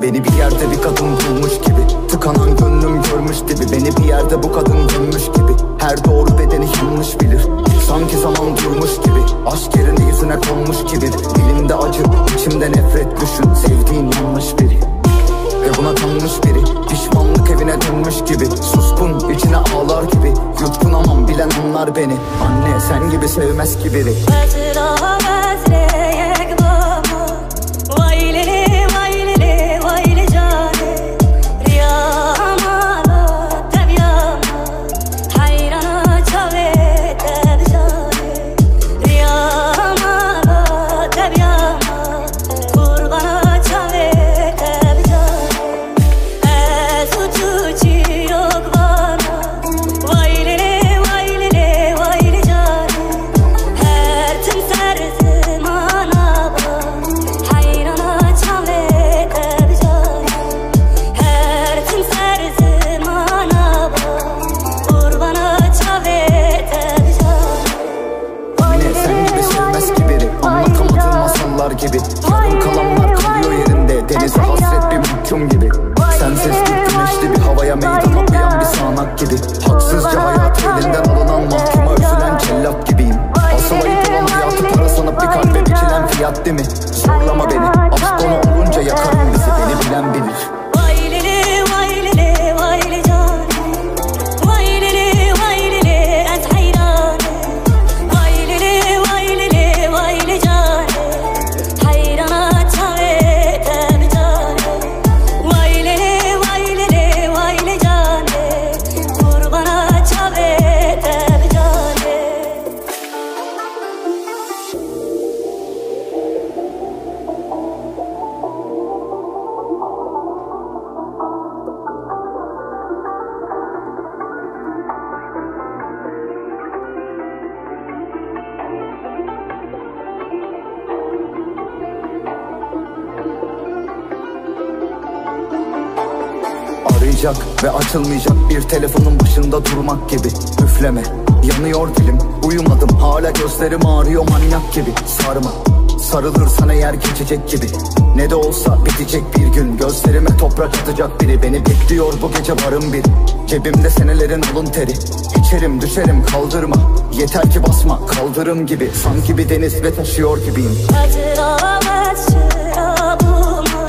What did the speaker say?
Beni bir yerde bir kadın bulmuş gibi, tıkanan gönlüm görmüş gibi. Beni bir yerde bu kadın gömmüş gibi, her doğru bedeni yanlış bilir. Sanki zaman durmuş gibi, aşk yerine yüzüne konmuş gibi. Dilimde acı, içimde nefret, düşün sevdiğin yanlış biri ve buna kanmış biri. Pişmanlık evine dönmüş gibi, suskun içine ağlar gibi. Yutkunamam, bilen anlar beni. Anne sen gibi sevmez ki biri. Gibi. Yarım kalanlar kalıyor yerinde, denize hasret bir mahkum gibi. Sensiz güneşli bir havaya meydan okuyan bir sağanak gibi. Haksızca hayat elinden alınan mahkuma üzülen cellat gibiyim. Asıl ayıp olan hayatı para sanıp bir kalbe biçilen fiyat değil mi? Zorlama beni, aşk konu olunca yakarım bizi, beni bilen bilir. Arayacak ve açılmayacak bir telefonun başında durmak gibi. Üfleme, yanıyor dilim, uyumadım hala gözlerim ağrıyor manyak gibi. Sarma, sarılırsan eğer geçecek gibi. Ne de olsa bitecek bir gün, gözlerime toprak atacak biri. Beni bekliyor bu gece varım bir, cebimde senelerin alın teri. İçerim düşerim kaldırma, yeter ki basma kaldırım gibi. Sanki bir deniz ve taşıyor gibiyim. Acı şarabıma